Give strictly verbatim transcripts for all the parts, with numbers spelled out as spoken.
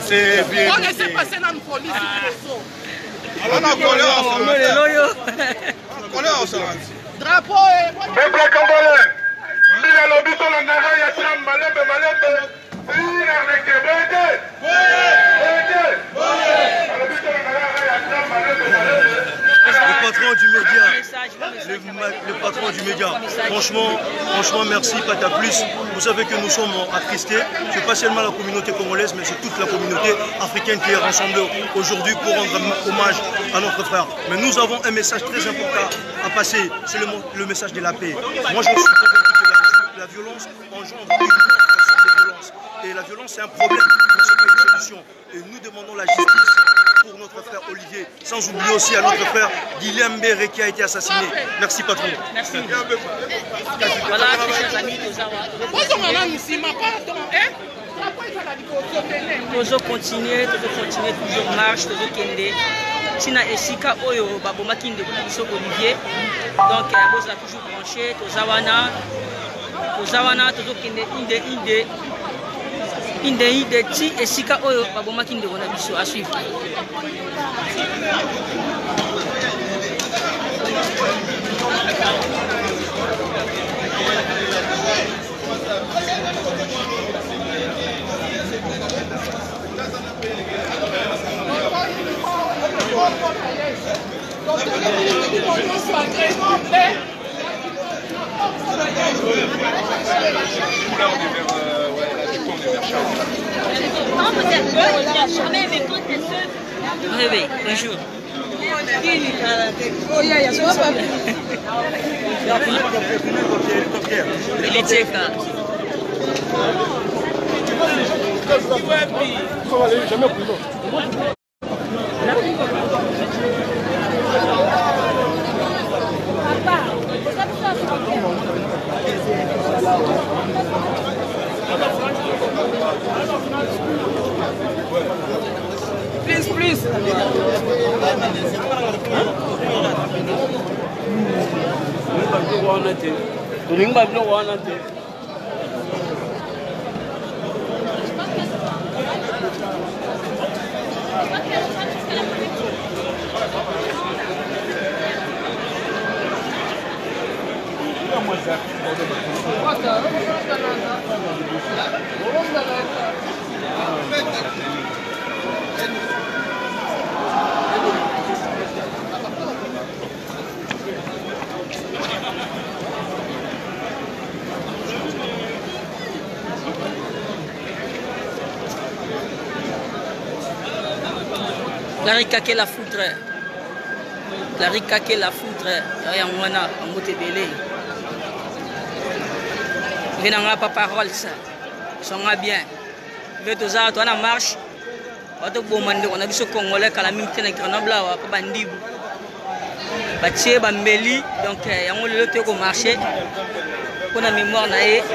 C'est bien. On laisse passer dans la police. On a collé ensemble. Drapeau et... Peuple congolais, Mila Lobito la Nara Yacham Malembe Malembe, Mila Rekebete, Le patron du média, le, le patron du média, franchement, franchement merci Pata Plus. Vous savez que nous sommes attristés, c'est pas seulement la communauté congolaise, mais c'est toute la communauté africaine qui est rassemblée aujourd'hui pour rendre hommage à notre frère. Mais nous avons un message très important à passer, c'est le, le message de la paix. Moi je suis convaincu que la, la violence engendre une autre sorte de violence. Et la violence c'est un problème, mais ce n'est pas une solution. Et nous demandons la justice pour notre frère Olivier, sans oublier aussi à notre frère Guillaume Mbere qui a été assassiné. Merci patron. Merci. Voilà, chers amis, nous continuer, continuer toujours marche, toujours kende. Sina esika oyo baboma kinde biso Olivier. Donc vous êtes toujours branché, tozawana, tozawana, toujours kende inde inde. Inde inde ti esika oyo baboma kinde bona biso à suivre. Réveil, bonjour. Il est tchèque. Please, please. La rika la foutre. La rika la foutre. Rien mwana amote belé. Venanga pas parole ça. Songa bien. Veut tous ça, toi na marche. Wato bomande on a biso congolais kala minute na Grenoble wa ko bandibu. Batie bambeli donc yango le te ko marcher. Pour la mémoire na e.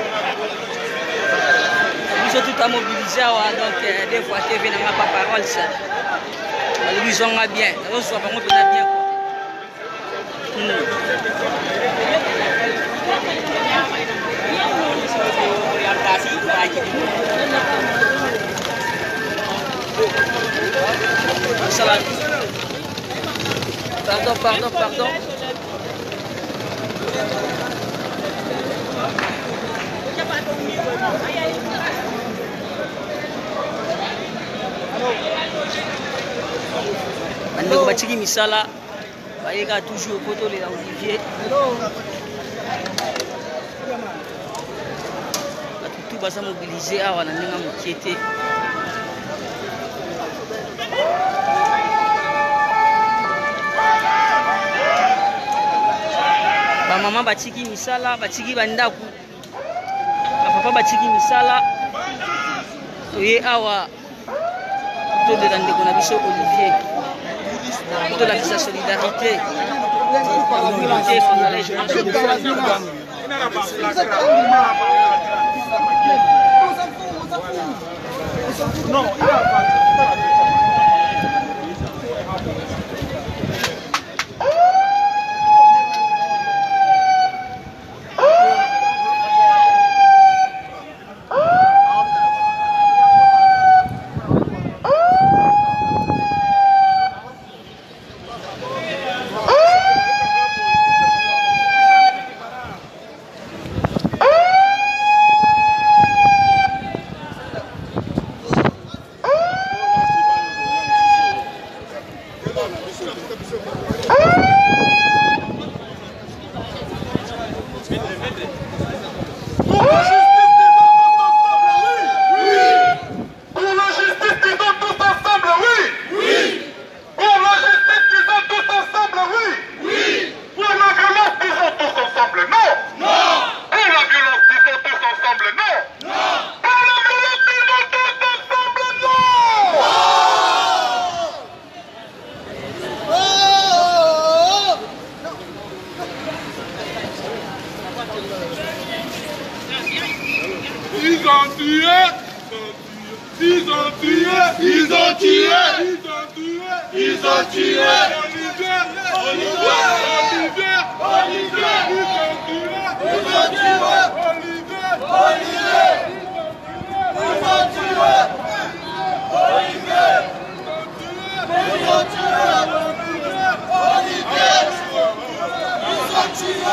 Biso tout à mobiliser wa donc des fois te venanga pas parole ça. Nous sommes bien, nous sommes bien. Pardon, pardon, pardon. Bandeko batiki misala bayeka toujours kotolela Olivier. Batutu baza mobiliser awa na ndenge mokie te. Bamama batiki misala, batiki bandaku. Bapapa batiki misala. Toye awa todelela ndeko na biso Olivier. De la sa solidarité, l'unité congolaise. Non, Ils ont tué. Ils ont tué. Olivier. Olivier. Olivier. Ils ont tué. Ils ont tué. Olivier. Olivier. Ils ont tué. Olivier. Ils ont tué. Olivier. Ils ont tué.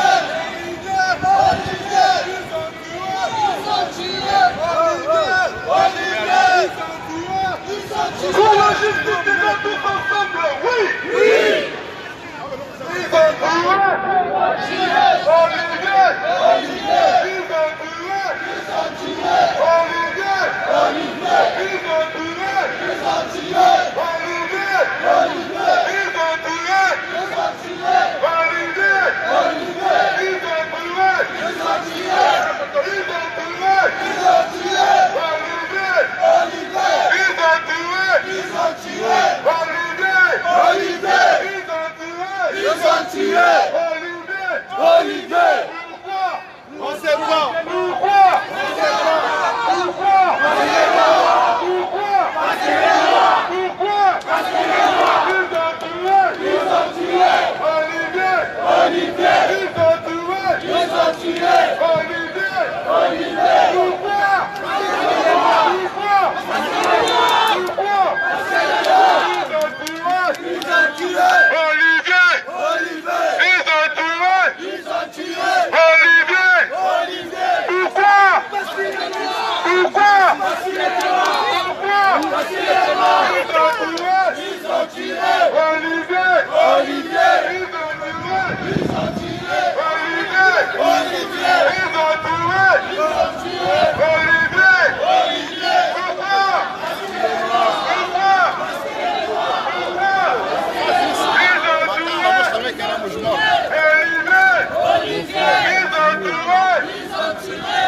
Pour la justice, ils ont tous ensemble, oui! Oui! Ils ont tué! Olivier! Olivier! Ils ont tué! Ils ont tué! Olivier! Olivier! Ils ont tué! Ils ont tué! Olivier! Olivier! Ils ont tué! Ils ont tué! Olivier! Olivier! Ils ont tué! Ils ont tué! Ils ont tué! Ils ont tué! Olivier! Olivier! Ils ont tué! Ils ont tué! Olivier! Olivier! Ils ont tué! Ils ont tué! Olivier! Olivier! Pourquoi? On sait pas! Pourquoi? On sait pas! Pourquoi? On sait pas! Pourquoi? Parce que les lois! Pourquoi? Parce que les lois! Ils ont tué! Ils ont tué! Olivier! Olivier! Ils ont tué! Ils ont tué! Olivier! Olivier! Pourquoi? Parce que les lois! Pourquoi? Parce que les lois! Pourquoi? Parce que les lois! Ils ont tué! Ils ont tué! Olivier! Olivier! Ils ont tué! Ils ont tué! Olivier! Olivier! Pourquoi? Parce que les lois! Pourquoi? Parce que les lois! Pourquoi? Parce que les lois! Ils ont tué! Ils ont tué! Olivier! Olivier! Ils ont tué! Ils ont tué! Olivier! Olivier! Ils ont tué! Ils ont tué! Olivier! Olivier! Pourquoi? Parce que les lois! Pourquoi? Parce que les lois! Pourquoi? Ils ont tué! Olivier! Olivier! Ils ont tué! Ils ont tué!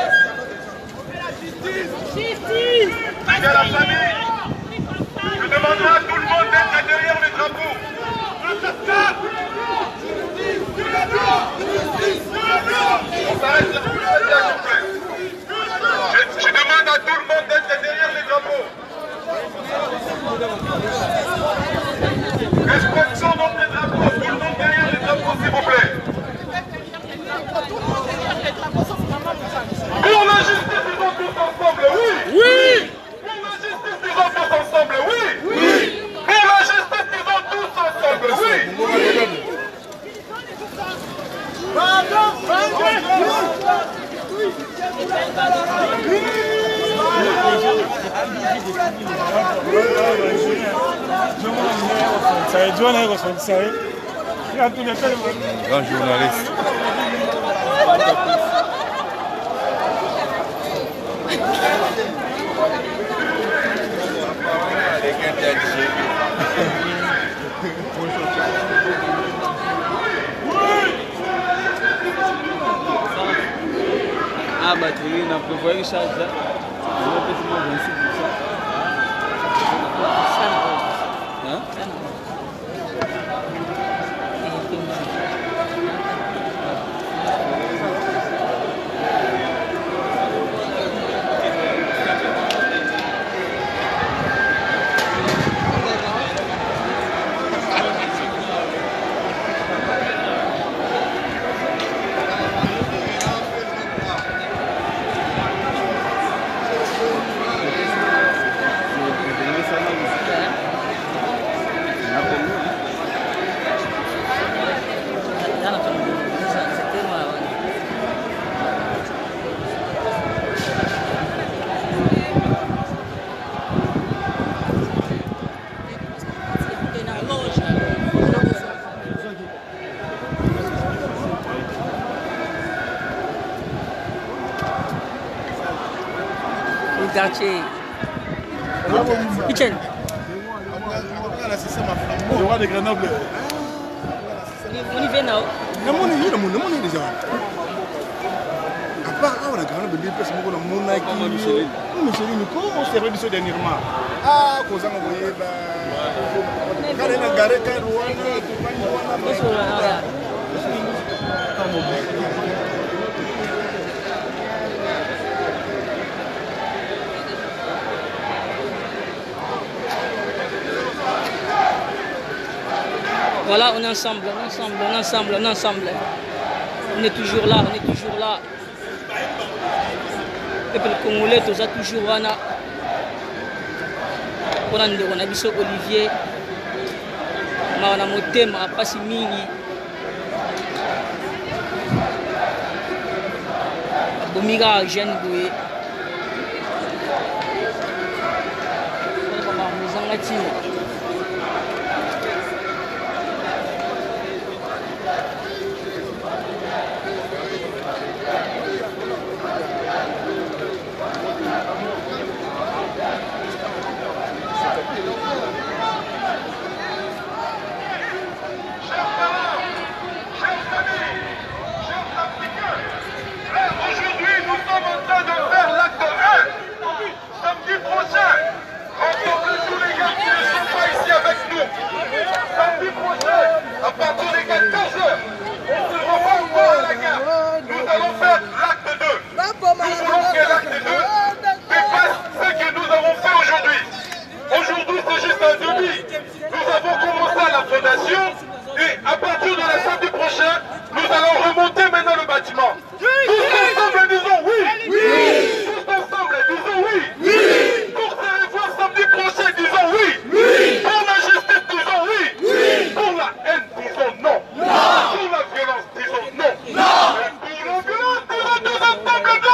Justice! À la famille, je demanderai à tout le monde d'être derrière les drapeaux. On s'arrête là, je, je demande à tout le monde d'être derrière les drapeaux. Respectons donc les drapeaux, tout le monde derrière les drapeaux, s'il vous plaît. Pour la justice, ils sont tous ensemble, oui! Oui! Pour la justice, ils sont tous ensemble, oui! Oui! Pour la justice, ils sont tous ensemble, oui! Pardon! Grand journaliste. Ah bah tu veux, on a prévoyé que ça, on a peut-être vingt-six pour ça. Hein? Quartier. Kitchen. Le roi de Grenoble. On y vient now. Le monde est le monde, le monde est déjà. À part on a Grenoble, des personnes qui ont mon acquis. Micheline. Micheline, comment c'est vrai ce dernièrement? Ah, cosa on voyait bah. Quand on a garé quand Voilà, on est ensemble, on est ensemble, on est ensemble, on est ensemble. On est toujours là, on est toujours là. Le peuple congolais, tout ça toujours là. On a un abisso Olivier. On a monté, on a passé mini. Bomiga jeune boué. On a à partir des quatorze heures, on se revoit encore à la gare. Nous allons faire l'acte deux. Nous voulons que l'acte deux dépasse ce que nous avons fait aujourd'hui. Aujourd'hui, c'est juste un demi. Nous avons commencé à la fondation et à partir de la samedi prochain, nous allons remonter maintenant le bâtiment. Tous ensemble, disons oui. Oui. Tous ensemble, disons oui. Oui. Pour se revoir samedi prochain, disons oui. Oui. Pour la justice, disons oui. Oui. Pour la haine, disons non. Non. Pour la violence, disons non. Non. Et pour la violence, disons tous ensemble non.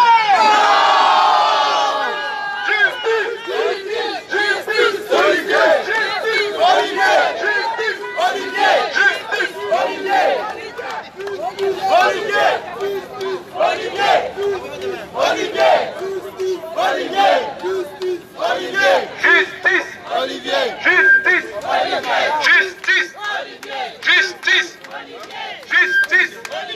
Justice. Justice. Olivier. Justice. Olivier. Justice. Olivier. Justice. Olivier. Olivier. Olivier. Olivier. Olivier. Olivier. Justice. Olivier. Justice. Justice. Justice. Justice.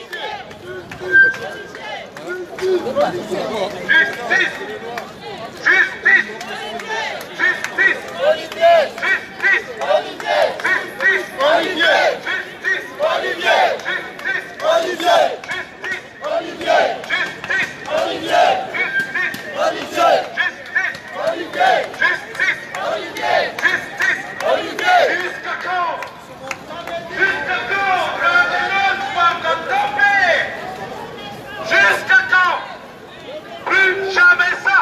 Justice. Justice. Justice. Olivier. Justice. Olivier. Justice. Olivier. Justice. Olivier. Justice. Olivier. Justice. Olivier. Justice. Olivier. Justice. Olivier. Justice. Olivier. Justice. Olivier. Justice. Olivier. Jusqu'à quand? Jusqu'à quand? La violence va tomber. Jusqu'à quand? Plus jamais ça.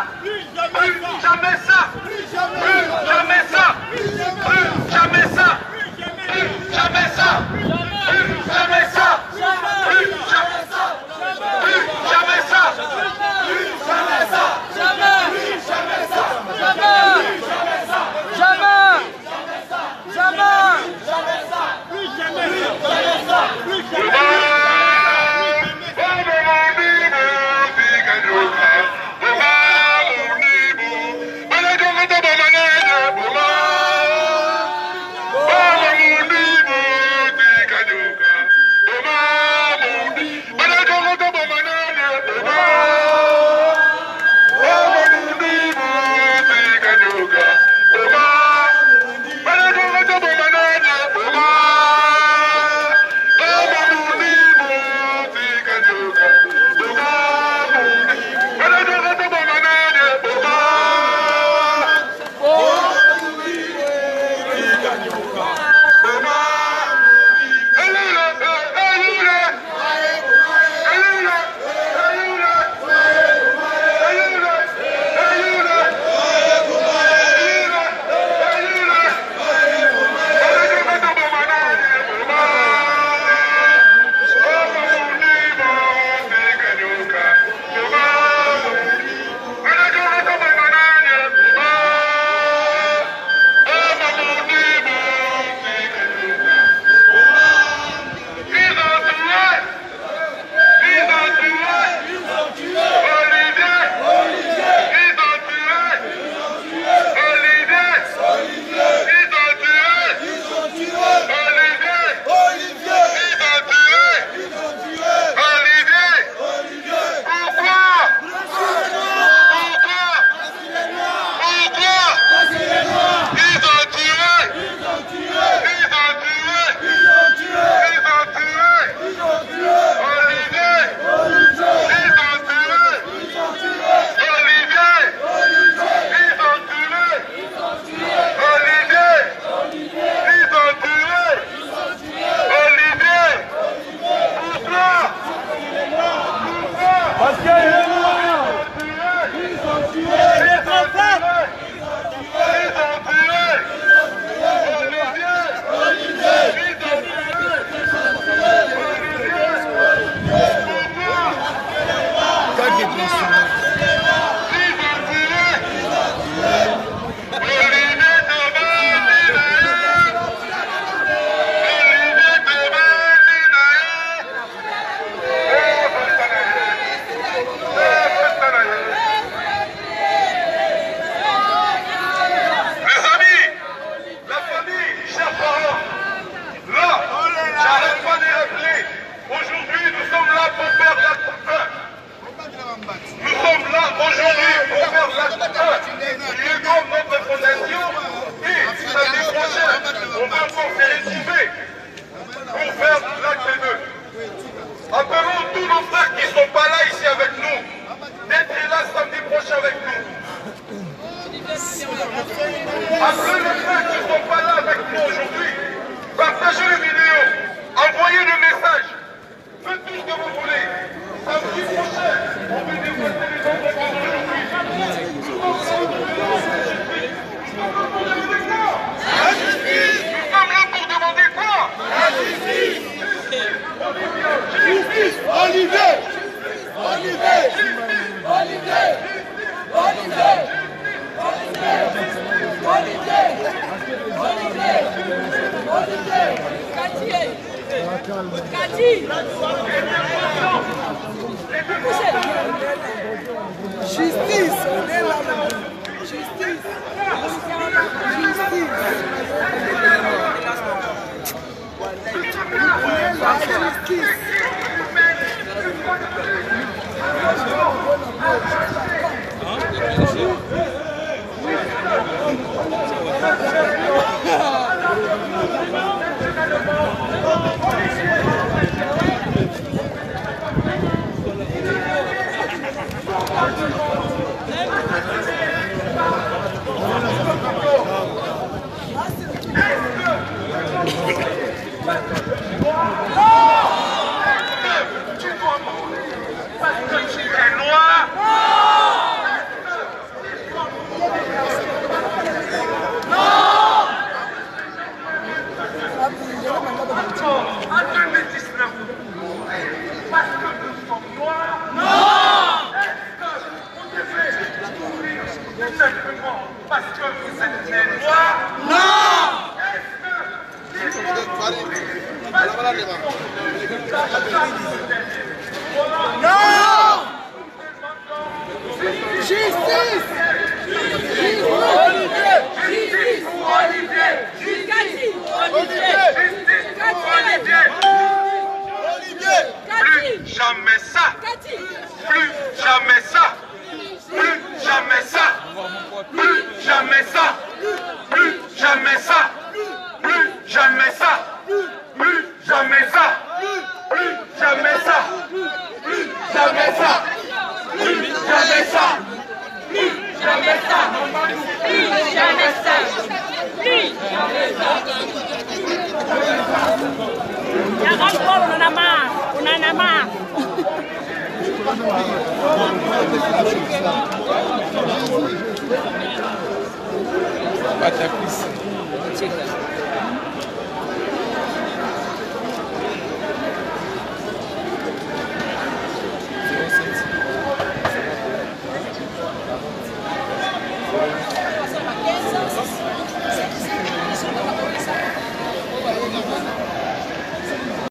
encore se retrouver pour faire l'acte deux. Appelons tous nos frères qui ne sont pas là ici avec nous, d'être là samedi prochain avec nous. Appelez les frères qui ne sont pas là avec nous aujourd'hui. Partagez les vidéos, envoyez des messages. Faites tout ce que vous voulez. Samedi prochain, on va dépasser les entreprises d'aujourd'hui. Nous sommes là pour demander quoi? La justice. Justice. Olivier. Olivier. Olivier. Olivier. Olivier. Olivier. Olivier. Cathy. Justice, on est là. Justice. Justice. Justice. Parce que vous êtes les noirs? Non! Est-ce que non! Justice! Justice! Olivier! Justice pour Olivier! Justice pour Olivier! Justice pour Olivier! Olivier! Plus jamais ça! Plus jamais ça! Plus jamais ça! Plus jamais ça! Plus jamais ça! Plus jamais ça! Plus jamais ça! Plus jamais ça! Plus jamais ça! Plus jamais ça! Plus jamais ça! Plus jamais ça! Plus jamais ça! On en a marre! On en a marre! Ataque.